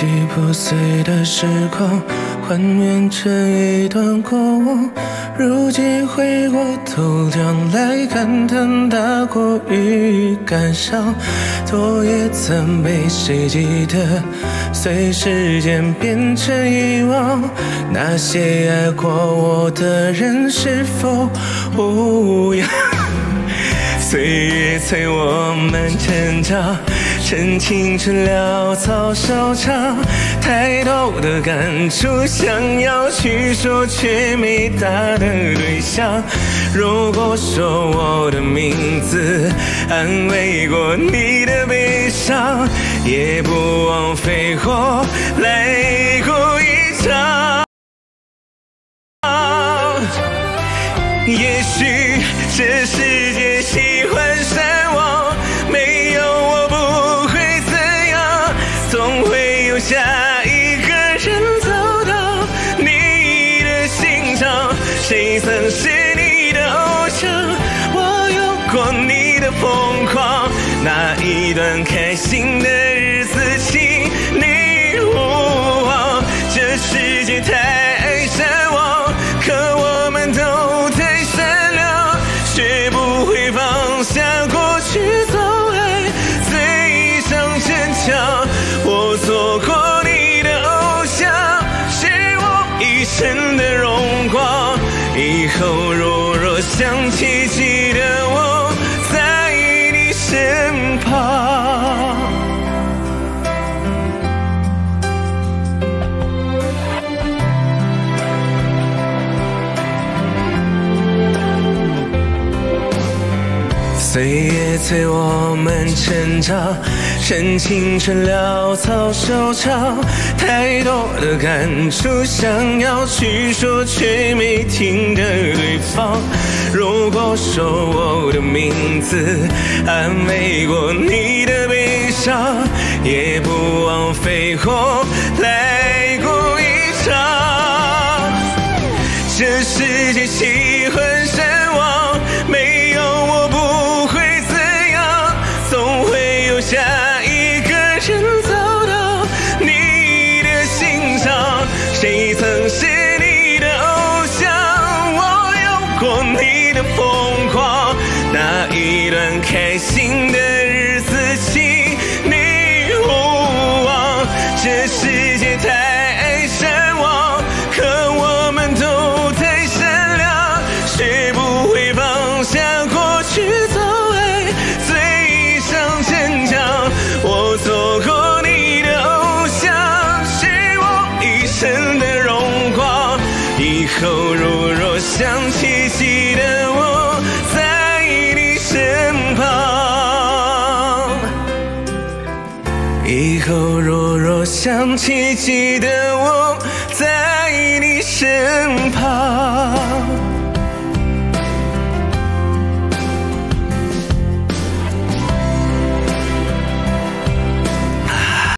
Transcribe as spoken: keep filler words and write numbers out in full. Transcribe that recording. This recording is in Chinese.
起破碎的时光，还原成一段过往。如今回过头，将来感叹大过于感伤。昨夜曾被谁记得，随时间变成遗忘。那些爱过我的人，是否无恙？岁月催我们成长，趁青春潦草收场。太多的感触想要去说，却没答的对象。如果说我的名字安慰过你的悲伤，也不枉费我来过一场。也许这世界喜欢善忘，没有我不会怎样，总会有下一个人走到你的心上。谁曾是你的偶像？我有过你的疯狂，那一段开心的日子，请你勿忘。这世界太善忘，可我们都绝不会放下过去，走来最上坚强。我做过你的偶像，是我一生的荣光。以后若若想起，记得我在你身旁。岁月催我们成长，趁青春潦草收场。太多的感触想要去说，却没听的对方。如果说我的名字安慰过你的悲伤，也不枉费我来过一场。这世界喜欢善忘，没有我不会怎样，总会有下一个人走到你的心上。谁曾是你的偶像？我有过你的疯狂，那一段开心的日子，请你勿忘。这世界太善忘，可我们都太善良，学不会放下过去，走来最上坚强。我做过你的偶像，是我一生的荣光。以后如若想起，记得我在你身旁。以后若若想起，记得我在你身旁。